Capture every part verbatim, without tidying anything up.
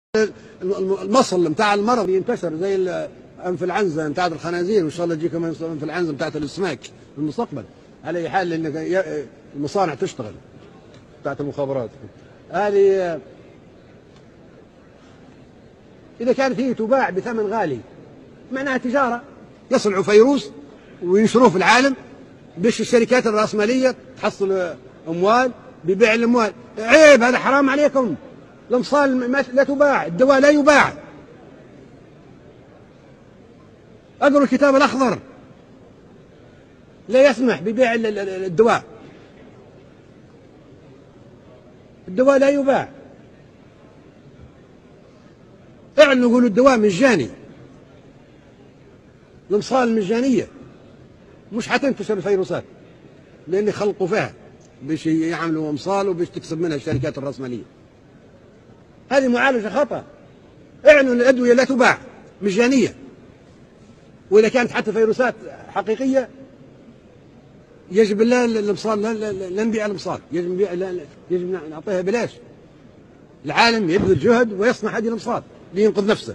المصل بتاع المرض ينتشر زي الانفلونزا بتاعت الخنازير، وان شاء الله تجيكم الانفلونزا بتاعت الاسماك في المستقبل. على اي حال ان المصانع تشتغل بتاعت المخابرات هذه اذا كانت هي تباع بثمن غالي معناها تجاره، يصنعوا فيروس وينشروه في العالم باش الشركات الراسماليه تحصل اموال ببيع الاموال. عيب، هذا حرام عليكم. الامصال لا تباع، الدواء لا يباع. اقروا الكتاب الاخضر لا يسمح ببيع الدواء. الدواء لا يباع. اعلنوا قولوا الدواء مجاني، الامصال مجانيه، مش حتنتشر الفيروسات لان يخلقوا فيها باش يعملوا امصال وباش تكسب منها الشركات الراسماليه. هذه معالجه خطا. اعلنوا الادويه لا تباع مجانيه، واذا كانت حتى فيروسات حقيقيه يجب لا الامصال، لا نبيع الامصال، يجب نبيع، يجب نعطيها بلاش. العالم يبذل جهد ويصنع هذه الامصال لينقذ نفسه.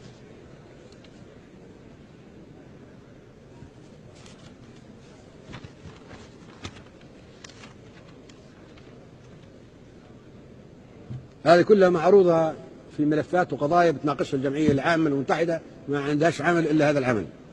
هذه كلها معروضة في ملفات وقضايا بتناقشها الجمعية العامة المتحدة، ما عندهاش عمل إلا هذا العمل.